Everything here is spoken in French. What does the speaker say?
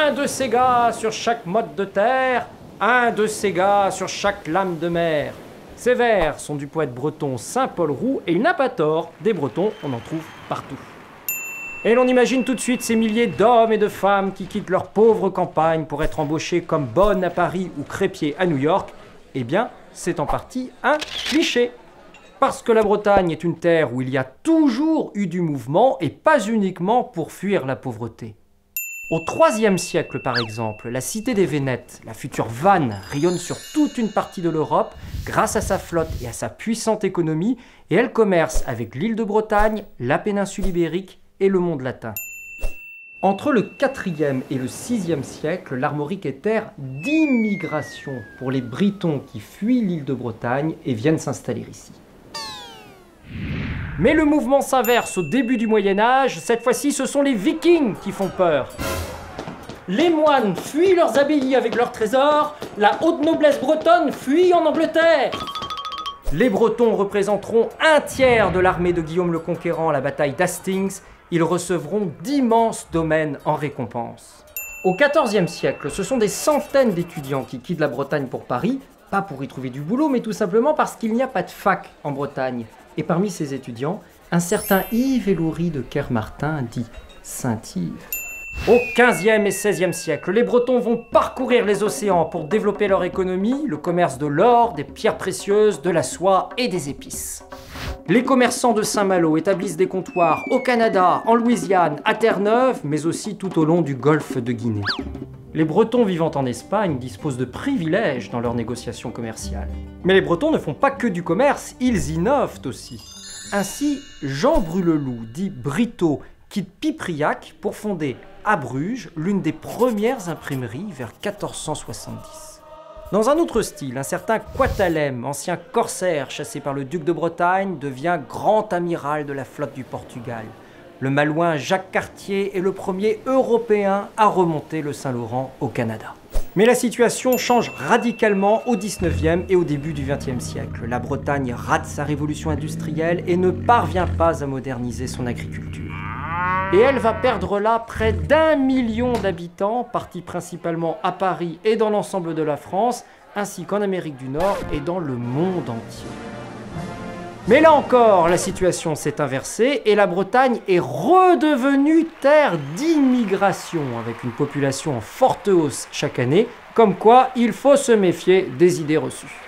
Un de ces gars sur chaque motte de terre, un de ces gars sur chaque lame de mer. Ces vers sont du poète breton Saint-Paul Roux et il n'a pas tort, des Bretons, on en trouve partout. Et l'on imagine tout de suite ces milliers d'hommes et de femmes qui quittent leur pauvre campagne pour être embauchés comme bonnes à Paris ou crépiers à New York. Eh bien, c'est en partie un cliché. Parce que la Bretagne est une terre où il y a toujours eu du mouvement et pas uniquement pour fuir la pauvreté. Au IIIe siècle, par exemple, la cité des Vénètes, la future Vannes, rayonne sur toute une partie de l'Europe grâce à sa flotte et à sa puissante économie, et elle commerce avec l'île de Bretagne, la péninsule ibérique et le monde latin. Entre le IVe et le VIe siècle, l'Armorique est terre d'immigration pour les Britons qui fuient l'île de Bretagne et viennent s'installer ici. Mais le mouvement s'inverse au début du Moyen-Âge. Cette fois-ci, ce sont les Vikings qui font peur. Les moines fuient leurs abbayes avec leurs trésors. La haute noblesse bretonne fuit en Angleterre. Les Bretons représenteront un tiers de l'armée de Guillaume le Conquérant à la bataille d'Hastings. Ils recevront d'immenses domaines en récompense. Au XIVe siècle, ce sont des centaines d'étudiants qui quittent la Bretagne pour Paris, pas pour y trouver du boulot, mais tout simplement parce qu'il n'y a pas de fac en Bretagne. Et parmi ces étudiants, un certain Yves Éloury de Kermartin, dit Saint-Yves. Au XVe et XVIe siècle, les Bretons vont parcourir les océans pour développer leur économie, le commerce de l'or, des pierres précieuses, de la soie et des épices. Les commerçants de Saint-Malo établissent des comptoirs au Canada, en Louisiane, à Terre-Neuve, mais aussi tout au long du golfe de Guinée. Les Bretons vivant en Espagne disposent de privilèges dans leurs négociations commerciales. Mais les Bretons ne font pas que du commerce, ils innovent aussi. Ainsi, Jean Bruleloup, dit Brito, quitte Pipriac pour fonder à Bruges l'une des premières imprimeries vers 1470. Dans un autre style, un certain Quatalem, ancien corsaire chassé par le duc de Bretagne, devient grand amiral de la flotte du Portugal. Le malouin Jacques Cartier est le premier Européen à remonter le Saint-Laurent au Canada. Mais la situation change radicalement au XIXe et au début du XXe siècle. La Bretagne rate sa révolution industrielle et ne parvient pas à moderniser son agriculture. Et elle va perdre là près d'1 million d'habitants, partis principalement à Paris et dans l'ensemble de la France, ainsi qu'en Amérique du Nord et dans le monde entier. Mais là encore, la situation s'est inversée et la Bretagne est redevenue terre d'immigration, avec une population en forte hausse chaque année, comme quoi il faut se méfier des idées reçues.